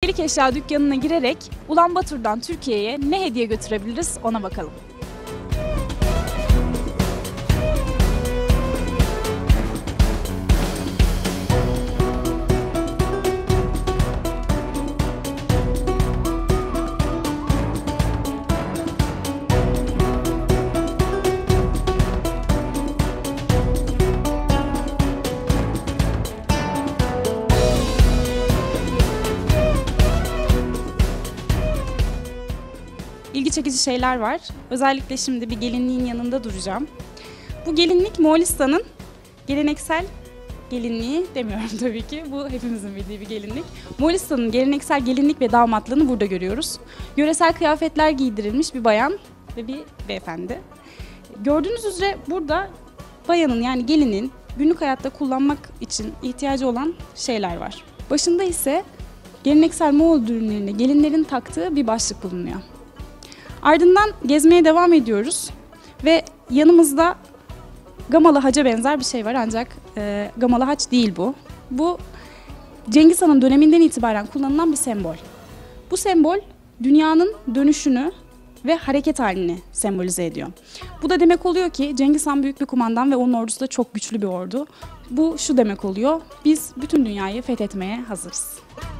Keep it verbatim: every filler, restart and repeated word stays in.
Çelik eşya dükkanına girerek Ulanbator'dan Türkiye'ye ne hediye götürebiliriz ona bakalım. İlgi çekici şeyler var. Özellikle şimdi bir gelinliğin yanında duracağım. Bu gelinlik Moğolistan'ın geleneksel gelinliği demiyorum tabii ki. Bu hepimizin bildiği bir gelinlik. Moğolistan'ın geleneksel gelinlik ve damatlığını burada görüyoruz. Yöresel kıyafetler giydirilmiş bir bayan ve bir beyefendi. Gördüğünüz üzere burada bayanın yani gelinin günlük hayatta kullanmak için ihtiyacı olan şeyler var. Başında ise geleneksel Moğol düğünlerinde gelinlerin taktığı bir başlık bulunuyor. Ardından gezmeye devam ediyoruz ve yanımızda gamalı haca benzer bir şey var ancak e, gamalı haç değil bu. Bu Cengiz Han'ın döneminden itibaren kullanılan bir sembol. Bu sembol dünyanın dönüşünü ve hareket halini sembolize ediyor. Bu da demek oluyor ki Cengiz Han büyük bir kumandan ve onun ordusu da çok güçlü bir ordu. Bu şu demek oluyor, biz bütün dünyayı fethetmeye hazırız.